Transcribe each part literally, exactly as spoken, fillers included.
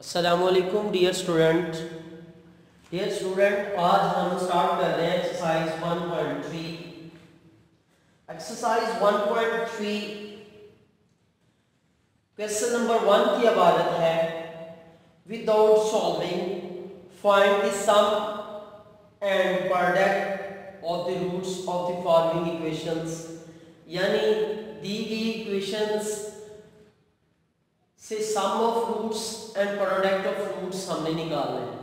अस्सलामुअलैकुम dear student dear student आज हम स्टार्ट कर रहे हैं exercise one point three. Exercise one point three question number one की इबारत है without solving find the sum and product of the roots of the following equations. यानी दी गई इक्वेशंस से sum of roots and product of roots हमने निकालना है।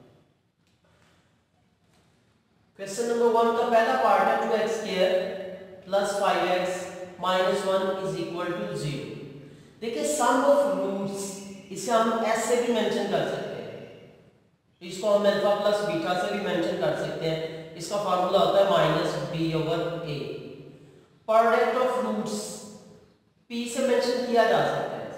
क्वेश्चन नंबर वन का पहला पार्ट है two x square plus five x minus one is equal to zero. देखिए सम ऑफ रूट्स इसे हम एस से भी मेंशन कर सकते हैं, इसको हम अल्फा प्लस बीटा से भी मेंशन कर सकते हैं। इसका फार्मूला होता है minus B over a. Product of roots p से मेंशन किया जा सकता है,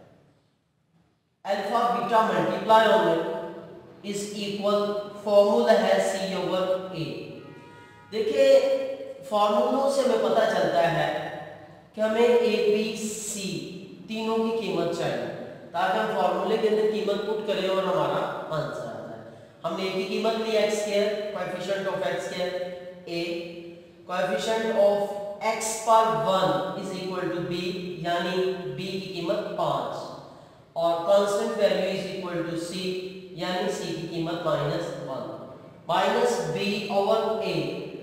अल्फा बीटा मल्टीप्लाई होंगे इज इक्वल फॉर्मूला है सी ओवर ए। देखिए फॉर्मूलों से हमें पता चलता है कि हमें ए बी सी तीनों की कीमत चाहिए ताकि हम फॉर्मूले के अंदर कीमत पुट करें और हमारा आंसर आता है। हमने ए की कीमत ली x square, coefficient of x square A, coefficient of x पर one is equal to B, यानी बी की कीमत पाँच, और constant value is equal to C, यानी सी की कीमत minus one. Minus B over ए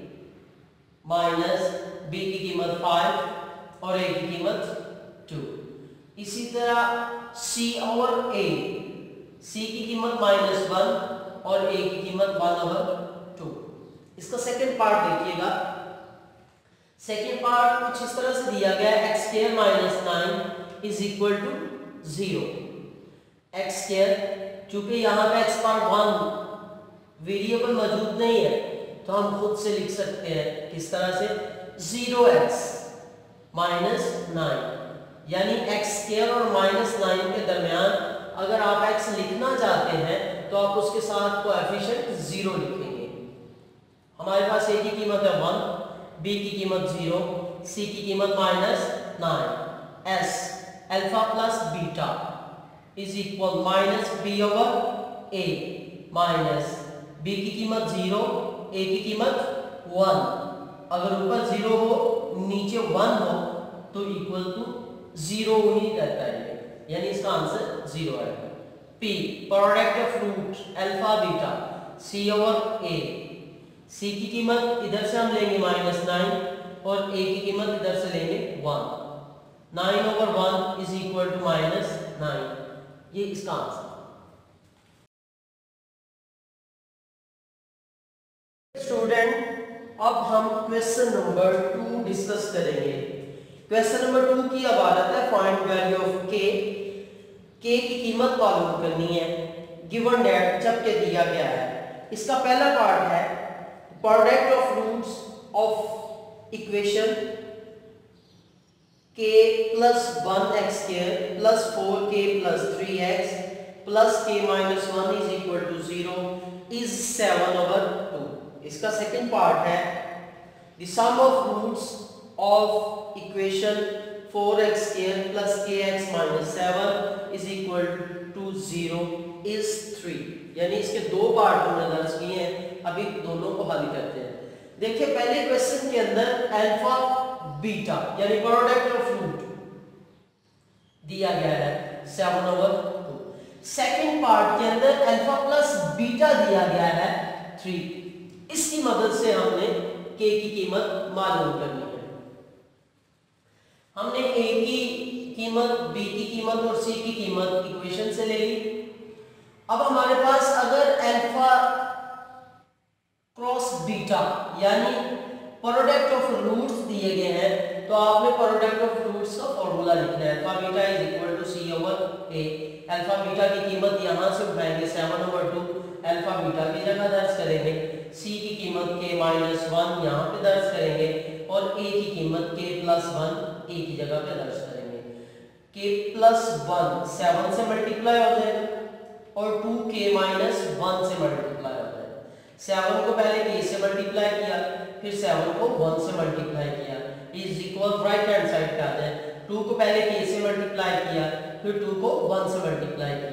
माइनस बी की कीमत फाइव और ए की कीमत टू। इसी तरह सी ओवर ए, सी की कीमत माइनस वन और ए की कीमत वन ओवर टू। इसका सेकंड पार्ट देखिएगा। सेकंड पार्ट कुछ इस तरह से दिया गया है x square minus nine is equal to zero. X square, चूंकि यहाँ पे एक्स पावर वन वेरिएबल मौजूद नहीं है तो हम खुद से लिख सकते हैं किस तरह से, जीरो एक्स माइनस नाइन, यानी एक्स स्क्वायर और माइनस नाइन के दरमियान अगर आप एक्स लिखना चाहते हैं तो आप उसके साथ कोएफिशिएंट जीरो लिखेंगे। हमारे पास ए की कीमत है वन, बी की कीमत जीरो, सी की कीमत minus nine. S alpha plus beta is equal minus B over A minus B की कीमत जीरो, ए की कीमत वन। अगर ऊपर जीरो हो नीचे वन हो तो इक्वल टू जीरो ही रहता है, यानी इसका आंसर जीरो है। P product of root alpha beta C over a, c की कीमत इधर से हम लेंगे माइनस नाइन और ए की कीमत इधर से लेंगे one. Nine over one is equal to minus nine, ये इसका आंसर। स्टूडेंट अब हम क्वेश्चन नंबर टू डिस्कस करेंगे। क्वेश्चन नंबर टू की इबारत है फाइंड वैल्यू ऑफ के। के की कीमत मालूम करनी है गिवन दैट, जबकि दिया गया है। इसका पहला पार्ट है product of roots of equation k plus one x square plus four k plus three x plus k minus one is equal to zero is seven over two. इसका second part है the sum of roots of equation four x square plus k x minus seven is equal to zero is three. यानी इसके दो part हमने दर्ज किए हैं, अभी दोनों को हल करते हैं। देखिए पहले क्वेश्चन के अंदर अल्फा बीटा यानी प्रोडक्ट ऑफ रूट दिया गया है seven over two. Second part के अंदर अल्फा प्लस बीटा दिया गया है थ्री। इसकी मदद से हमने के की कीमत मालूम करनी है। हमने ए की कीमत, बी की कीमत और सी की कीमत इक्वेशन से ले ली। अब हमारे पास अगर अल्फा क्रॉस बीटा यानी प्रोडक्ट ऑफ रूट्स दिए गए हैं तो आपने प्रोडक्ट ऑफ रूट्स का फॉर्मूला लिखना है। Alpha beta is equal to c over A. Alpha beta की कीमत यहां से उठाएंगे seven over two, alpha beta की जगह दर्ज करेंगे। सी की कीमत के माइनस वन यहाँ पे दर्ज करेंगे और ए की कीमत के प्लस वन ए की जगह पे दर्ज करेंगे। के प्लस वन सेवन से मल्टीप्लाई हो जाएगा और टू के माइनस वन से मल्टीप्लाई हो जाएगा। सेवन को पहले के से मल्टीप्लाई किया, फिर सेवन को वन से मल्टीप्लाई किया, is equal right hand side पे आता है। टू को पहले के से मल्टीप्लाई किया, फिर टू को वन से मल्टीप्लाई किया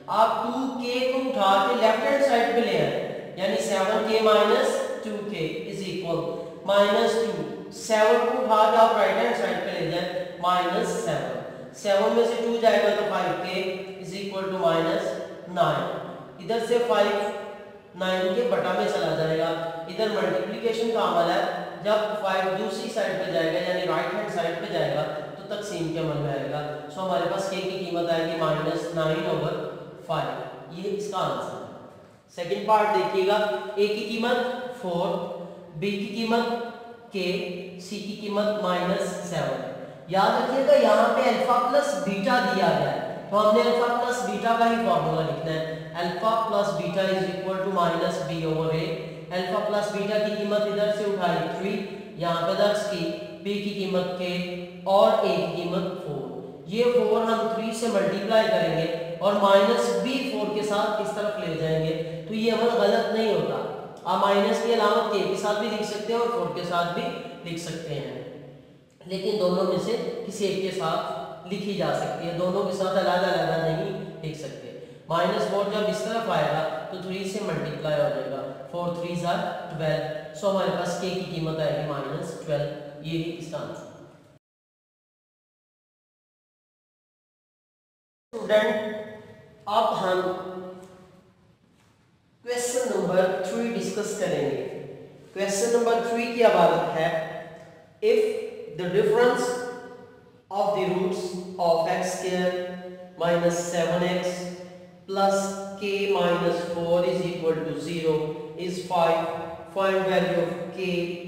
आप टू के को उठा के लेफ्ट हैंड साइड पे ले आए, यानी seven k minus two k is equal minus two. Seven को उठा के आप राइट हैंड साइड पे ले जाए माइनस सेवन। सेवन में से टू जाएगा तो five k is equal to minus nine. इधर से फाइव नाइन के बटा में चला जाएगा। इधर मल्टीप्लिकेशन का अमल है, जब फाइव दूसरी साइड पे जाएगा यानी राइट हैंड साइड पे जाएगा तो तकसीम के अमल में आएगा। सो हमारे पास के की कीमत आएगी माइनस नाइन ओवर फाइव। ये इसका आंसर है। सेकंड पार्ट देखिएगा, ए की कीमत फोर, बी की कीमत के, सी की कीमत माइनस सेवन। याद रखिएगा यहाँ पे अल्फा प्लस बीटा दिया गया है तो हमने अल्फा प्लस बीटा का ही फॉर्मूला लिखना है। Alpha plus beta is equal to minus B over A. Alpha plus beta की कीमत इधर से उठाई थ्री, यहाँ पे दर्ज की, बी की कीमत के और ए की कीमत फोर। ये फोर हम थ्री से मल्टीप्लाई करेंगे और माइनस बी फोर के साथ इस तरफ ले जाएंगे तो ये अमल गलत नहीं होता। आप माइनस की अलामत के के साथ भी लिख सकते हैं और फोर के साथ भी लिख सकते हैं, लेकिन दोनों में से किसी एक के साथ लिखी जा सकती है, दोनों के साथ अलग अलग नहीं लिख सकते। माइनस फोर जब इस तरफ आएगा तो थ्री से मल्टीप्लाई हो जाएगा, फोर थ्री जार ट्वेल्व। सो हमारे पास के की कीमत आएगी माइनस ट्वेल्व। ये ही इसका आंसर। स्टूडेंट अब हम क्वेश्चन नंबर थ्री डिस्कस करेंगे। क्वेश्चन नंबर थ्री की इबारत है, if the difference of the roots of x square minus seven x plus k minus four is equal to zero is five. Find value of k.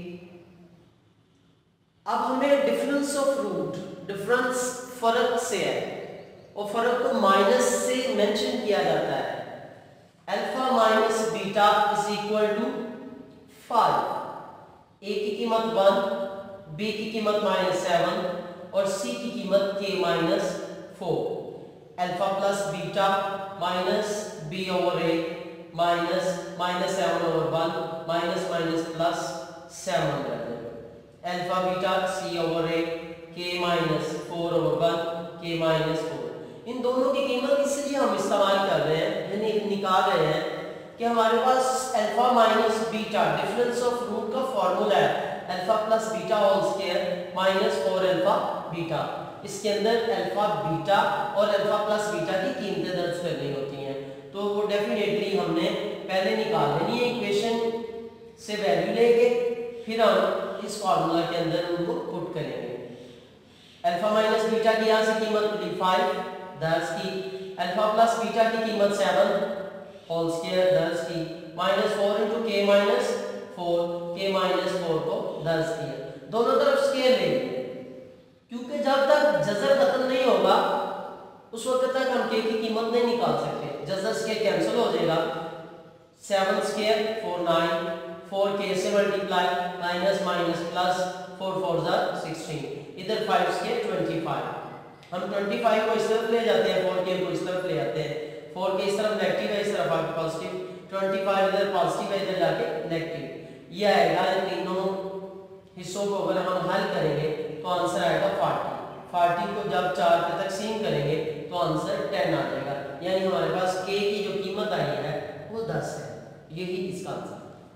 अब हमें difference of root, difference फर्क से है और फर्क को माइनस से mention किया जाता है। Alpha minus beta is equal to five. A की कीमत वन, बी की कीमत माइनस सेवन और सी की कीमत के minus four. Alpha plus beta minus B over ए minus minus seven over one minus minus plus seven कर देंगे। Alpha beta C over A के माइनस फोर ओवर वन के माइनस फोर। इन दोनों की कीमत इसलिए हम इस्तेमाल कर रहे हैं, यानी निकाल रहे हैं कि हमारे पास alpha minus beta difference of root का फॉर्मूला है, alpha plus beta whole square minus four alpha beta. इसके अंदर अल्फा बीटा और अल्फा प्लस बीटा की कीमतें दर्ज करनी होती हैं, तो वो डेफिनेटली हमने पहले निकाल लेनी है। इक्वेशन से वैल्यू लेके फिर हम इस फार्मूला के अंदर उनको पुट करेंगे। अल्फा माइनस बीटा की यहाँ से कीमत मिली फाइव, दर्ज की। अल्फा प्लस बीटा की कीमत सेवन होल स्क्वायर, दर्ज की। Minus four into k minus four, k minus four को दर्ज किया। दोनों तरफ स्केयर लेंगे क्योंकि जब तक जजर खत्म नहीं होगा उस वक्त तक हम के की कीमत नहीं निकाल सकते। जजर स्केयर कैंसिल हो जाएगा। Seven square four nine, four के से multiply minus minus plus four four जार सिक्सटीन। इधर फाइव स्केयर ट्वेंटी फाइव। हम ट्वेंटी फाइव को इस तरफ ले जाते हैं, फोर के को इस तरफ ले जाते हैं। फोर के इस तरफ नेगेटिव है, इस तरफ आके पॉजिटिव। ट्वेंटी फाइव इधर पॉजिटिव है, इधर जाके नेगेटिव। ये आएगा इन तीनों हिस्सों को अगर हम हल करेंगे तो आंसर आएगा फोर्टी। फोर्टी को जब चार पे तकसीम करेंगे तो आंसर टेन आ जाएगा, यानी हमारे पास के की जो कीमत आई है वो दस है। यही इसका आंसर।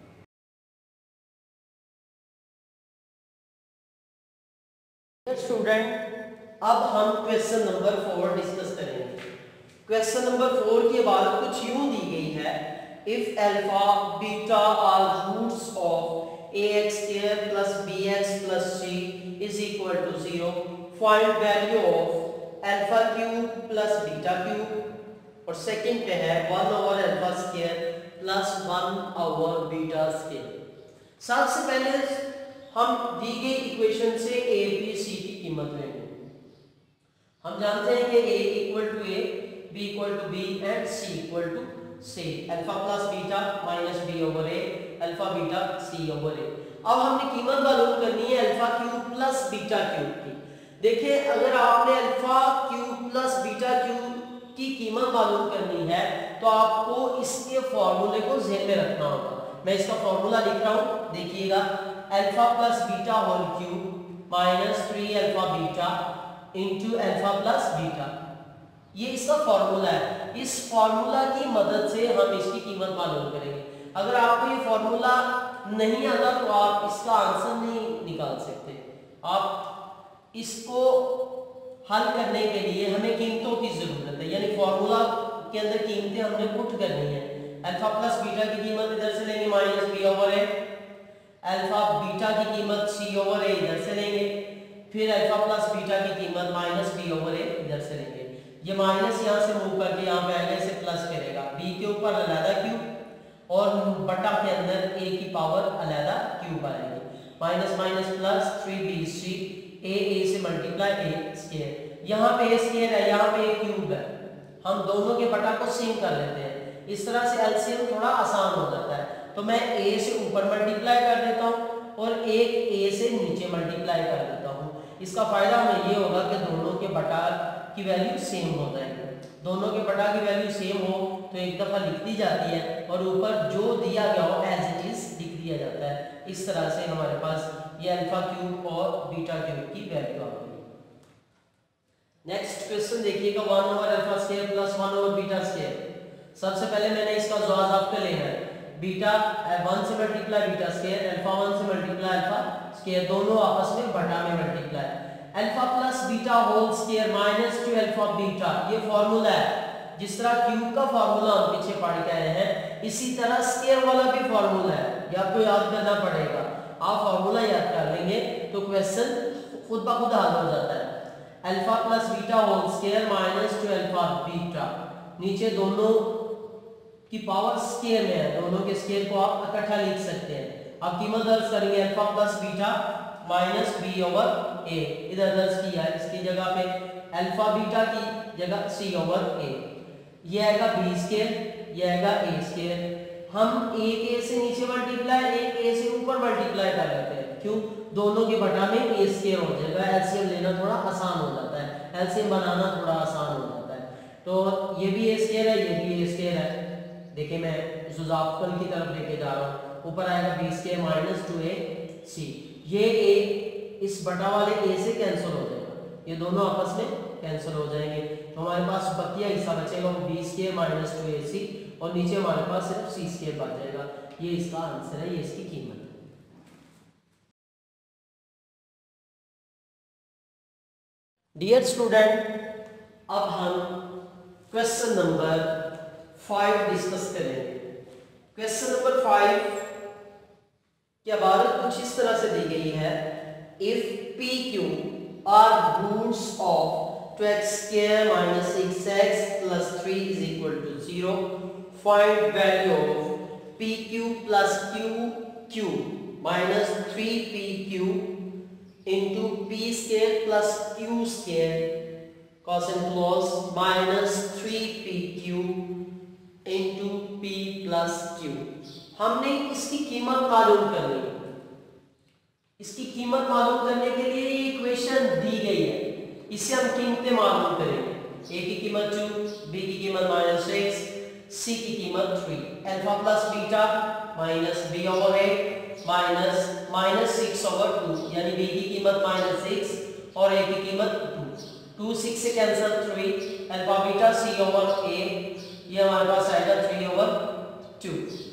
स्टूडेंट अब हम क्वेश्चन नंबर फोर डिस्कस करेंगे। क्वेश्चन नंबर फोर की बात कुछ यूं दी गई है, if alpha beta are roots of ax square plus bx plus c is equal to zero, find value of alpha cube plus beta cube। और second पे है one over alpha square plus one over beta square. सबसे पहले हम दी गई equation से a b c की कीमत लेंगे। हम जानते हैं कि a equal to a, b equal to b and c equal to c। Alpha plus beta minus b over a, alpha beta c over a। अब हमने कीमत मालूम करनी है alpha cube plus beta cube की। देखिए अगर आपने alpha cube plus beta cube की कीमत मालूम करनी है तो आपको इसके फॉर्मूले को ज़हन में रखना होगा। मैं इसका फॉर्मूला लिख रहा हूँ, देखिएगा। Alpha plus beta whole cube minus three alpha beta into alpha plus beta. ये इसका फॉर्मूला है। इस फॉर्मूला की मदद से हम इसकी कीमत मालूम करेंगे। अगर आपको ये फॉर्मूला नहीं आता तो आप इसका आंसर नहीं निकाल सकते। आप इसको हल करने के लिए हमें कीमतों की जरूरत है, यानी फॉर्मूला के अंदर कीमतें हमने पुट करनी है। अल्फा प्लस बीटा की कीमत इधर से लेंगे माइनस बी ओवर ए, अल्फा बीटा की कीमत सी ओवर ए इधर से लेंगे, फिर अल्फा प्लस बीटा की कीमत माइनस बी ओवर ए इधर से लेंगे। ये माइनस यहाँ से मूव करके यहाँ पे आएगा, इसे प्लस करेगा, बी के ऊपर अलहदा क्यूब और बटा के अंदर ए की पावर अलहदा क्यूब आएगी। Minus minus plus three B C, A A से मल्टीप्लाई ए स्क्वायर, यहाँ पे ए स्क्वायर है, यहाँ पे ए क्यूब है, हम दोनों के बटा को सेम कर लेते हैं। इस तरह से एलसीएम थोड़ा आसान हो जाता है। तो मैं ए से ऊपर मल्टीप्लाई कर देता हूँ और एक ए से नीचे मल्टीप्लाई कर देता हूँ। इसका फायदा हमें ये होगा कि दोनों के बटा की वैल्यू सेम हो जाएगी। दोनों के बटा की वैल्यू सेम हो तो एक दफा लिख दी जाती है और ऊपर जो दिया गया हो एज इट इज लिख दिया जाता है। इस तरह से हमारे पास ये अल्फा क्यूब और बीटा क्यूब की वैल्यू आ गई। नेक्स्ट क्वेश्चन देखिएगा, one over alpha square plus one over beta square. सबसे पहले मैंने इसका जवाब आपको लेना है। बीटा वन से multiply beta square, alpha one से मल्टीप्लाई अल्फा स्क्वायर, दोनों आपस में बटा में multiply. Alpha plus beta whole square minus two alpha beta, ये फॉर्मूला है। जिस तरह क्यूब का फॉर्मूला हम पीछे पढ़ के आए हैं, इसी तरह स्क्वायर वाला भी फॉर्मूला है, ये आपको याद करना पड़ेगा। आप फॉर्मूला याद कर लेंगे तो क्वेश्चन खुद ब खुद हल हो जाता है। Alpha plus beta whole square minus two alpha beta, नीचे दोनों की पावर स्क्वायर में है, दोनों के स्क्वायर को आप इकट्ठा लिख सकते हैं। अब कीमत दर्ज करेंगे alpha plus beta minus B over A, इधर दर्ज किया है, इसकी जगह पे अल्फा बीटा की जगह सी ओवर ए, ये आएगा बी स्क्वायर, ये आएगा ए स्क्वायर। हम एक ए से नीचे मल्टीप्लाई, एक ए से ऊपर मल्टीप्लाई कर लेते हैं, क्यों? दोनों के बटा में ए स्क्वायर हो जाएगा, एलसीएम लेना थोड़ा आसान हो जाता है, एलसीएम बनाना थोड़ा आसान हो जाता है। तो ये भी ए स्क्वायर है, ये भी ए स्क्वायर है। देखिए मैं जुजाफल की तरफ लेके जा रहा हूँ, ऊपर आएगा B square minus two A C, ये ए इस बटा वाले ए से कैंसिल हो जाएगा, ये दोनों आपस में कैंसिल हो जाएंगे। तो हमारे पास बकिया हिस्सा बचेगा वो B square minus two A C, और नीचे हमारे पास सिर्फ सी स्क्वायर बच जाएगा। ये इसका आंसर है, ये इसकी कीमत है। डियर स्टूडेंट, अब हम क्वेश्चन नंबर फाइव डिस्कस करेंगे। क्वेश्चन नंबर फाइव की इबारत कुछ इस तरह से दी गई है, if P Q R roots of two x square minus six X plus three is equal to zero, find value of P Q plus Q Q minus three P Q into P square plus Q square cos and cos minus three P Q into P plus Q. हमने इसकी कीमत मालूम करनी है। इसकी कीमत मालूम करने के लिए ये इक्वेशन दी गई है, इससे हम कीमतें मालूम करेंगे। ए की कीमत टू, बी की कीमत माइनस सिक्स, सी की कीमत three, alpha plus beta minus B over ए minus minus six over two, यानी बी की कीमत माइनस सिक्स और ए की कीमत टू, टू सिक्स से cancel three, alpha beta C over A, ये हमारे पास आएगा थ्री ओवर टू।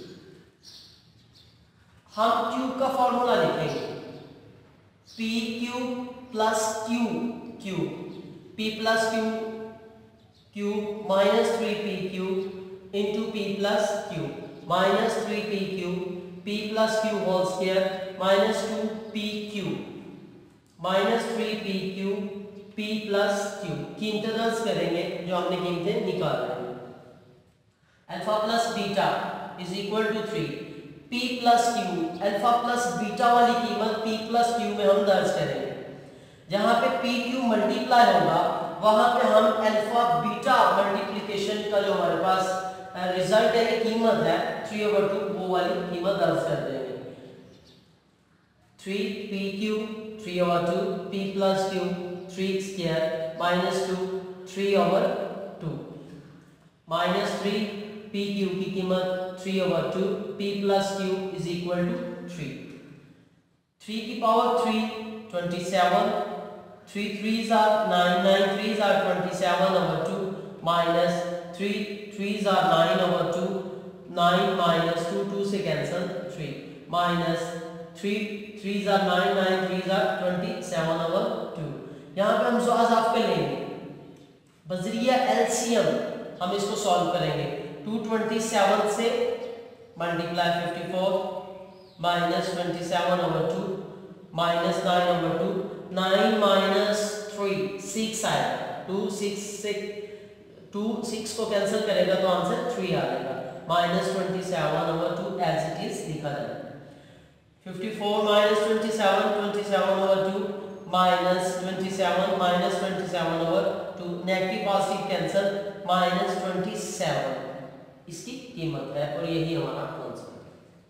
हम क्यूब का फॉर्मूला लिखेंगे, P cube plus Q cube, P plus Q cube minus three P cube into P plus Q minus three P cube, P plus Q whole square minus two P Q minus three P Q P plus Q. कीमतें दर्ज करेंगे जो हमने कीमतें निकाल रहे हैं। Alpha plus beta is equal to three, P plus Q, alpha plus beta वाली कीमत पी प्लस क्यू में हम दर्ज करेंगे। जहां पे पी क्यू मल्टीप्लाई होगा वहां पे हम अल्फा बीटा मल्टीप्लिकेशन का जो हमारे पास रिजल्ट है, कीमत है थ्री ओवर टू, वो वाली कीमत दर्ज कर देंगे। Three P Q three over two, P plus Q three square minus two three over two, minus three P Q की कीमत three over two, P plus Q is equal to three, three की power three twenty seven, three threes are nine, nine threes are twenty seven over two, minus three threes are nine over two, nine minus two, two से cancel three, minus three threes are nine, nine threes are twenty seven over two. यहाँ पे हम ज़्वाज़ of कर लेंगे बजरिया LCM, हम इसको solve करेंगे। Two twenty seven से multiply fifty four minus twenty seven over two minus nine over two, nine minus three six आएगा, टू सिक्स से टू सिक्स को कैंसिल करेगा तो आंसर थ्री आ जाएगा, minus twenty seven over two as it is लिखा जाएगा। Fifty four minus twenty seven, twenty seven over two minus twenty seven minus twenty seven over two, negative positive cancel, minus twenty seven इसकी कीमत है और यही हमारा answer है।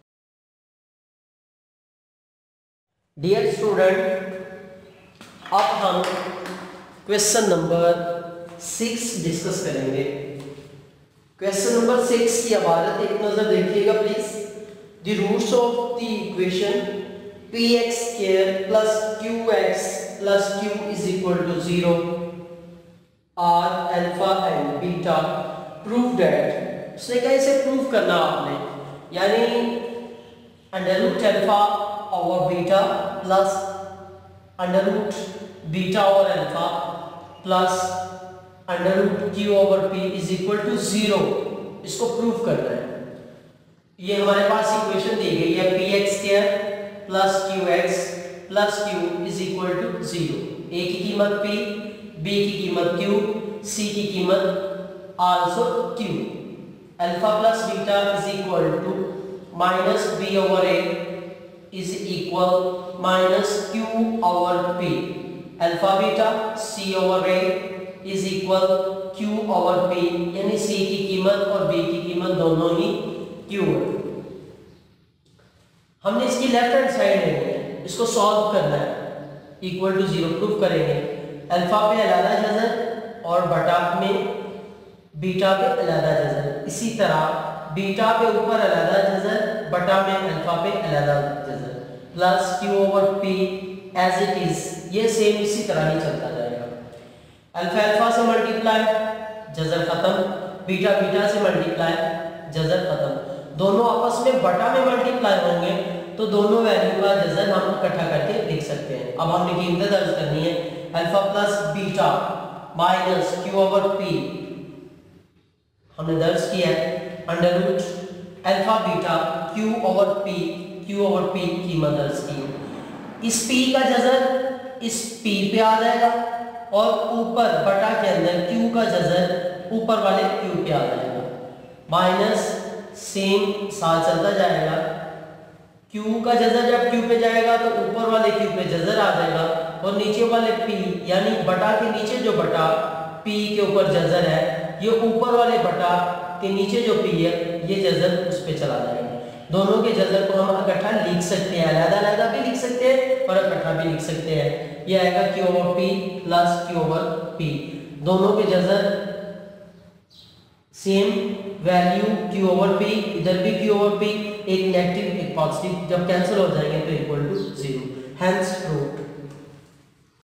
Dear student, अब हम क्वेश्चन नंबर सिक्स डिस्कस करेंगे। क्वेश्चन नंबर सिक्स की इबारत एक नजर देखिएगा please. The roots of the equation P X square plus Q X plus Q is equal to zero are alpha and beta, prove that. उसने कहा इसे prove करना आपने, यानी under root alpha over beta plus under root beta और alpha plus under root Q over P is equal to zero, इसको prove करना है। ये हमारे पास इक्वेशन दी गई है P X square plus Q X plus Q is equal to zero. A की कीमत पी, बी की कीमत क्यू, सी की कीमत also Q. Alpha plus beta is equal to minus B over A is equal minus Q over P. Alpha beta C over A is equal Q over P, यानी C की कीमत और B की कीमत दोनों ही Q है। हमने इसकी लेफ्ट हैंड साइड लेनी है, इसको सॉल्व करना है, इक्वल टू जीरो प्रूफ करेंगे। अल्फा पे अलग जजर और बटा में बीटा पे अलग जजर, इसी तरह बीटा पे ऊपर अलग जजर, बटा में अल्फा पे अलग जजर, plus Q over P as it is, ये सेम इसी तरह ही चलता जाएगा। अल्फा अल्फा से मल्टीप्लाई, जजर खत्म, बीटा बीटा से मल्टीप्लाई, जजर खत्म। दोनों आपस में बटा में मल्टीप्लाई होंगे तो दोनों वैल्यू का जजर हम इकट्ठा करके लिख सकते हैं। अब हमने कीमतें दर्ज करनी है। Alpha plus beta minus Q over P हमने दर्ज किया है, under root alpha beta Q over P, Q over P कीमत दर्ज की। इस पी का जजर इस पी पे आ जाएगा और ऊपर बटा के अंदर क्यू का जजर ऊपर वाले क्यू पे आ जाएगा, माइनस सेम साथ चलता जाएगा। क्यू का जजर जब क्यू पे जाएगा तो ऊपर वाले क्यू पे जजर आ जाएगा और नीचे वाले पी, यानी बटा के नीचे जो बटा पी के ऊपर जजर है, ये ऊपर वाले बटा के नीचे जो पी है ये जजर उस पे चला जाएगा। दोनों के जजर को हम इकट्ठा लिख सकते हैं, अलग-अलग भी लिख सकते हैं और इकट्ठा भी लिख सकते हैं। ये आएगा Q over P plus Q over P, दोनों के जजर same value Q over P, इधर भी क्यू ओवर पी, एक नेगेटिव एक पॉजिटिव, जब कैंसिल हो जाएंगे तो equal to zero, hence proved.